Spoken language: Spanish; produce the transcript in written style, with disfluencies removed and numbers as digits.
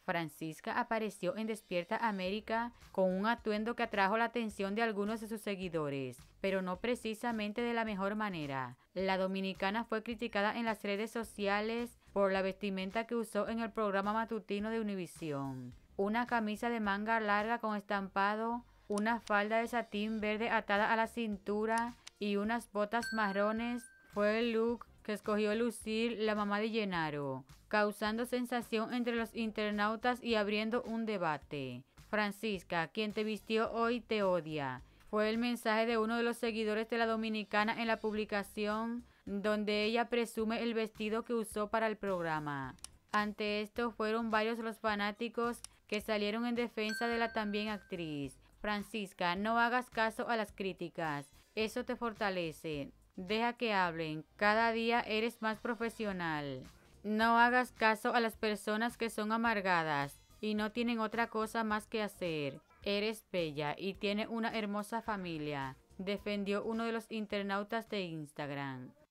Francisca apareció en Despierta América con un atuendo que atrajo la atención de algunos de sus seguidores, pero no precisamente de la mejor manera. La dominicana fue criticada en las redes sociales por la vestimenta que usó en el programa matutino de Univisión. Una camisa de manga larga con estampado, una falda de satín verde atada a la cintura y unas botas marrones fue el look que escogió lucir la mamá de Genaro, causando sensación entre los internautas y abriendo un debate. Francisca, quien te vistió hoy te odia, fue el mensaje de uno de los seguidores de la dominicana en la publicación, donde ella presume el vestido que usó para el programa. Ante esto fueron varios los fanáticos que salieron en defensa de la también actriz. Francisca, no hagas caso a las críticas, eso te fortalece. Deja que hablen, cada día eres más profesional. No hagas caso a las personas que son amargadas y no tienen otra cosa más que hacer. Eres bella y tienes una hermosa familia, defendió uno de los internautas de Instagram.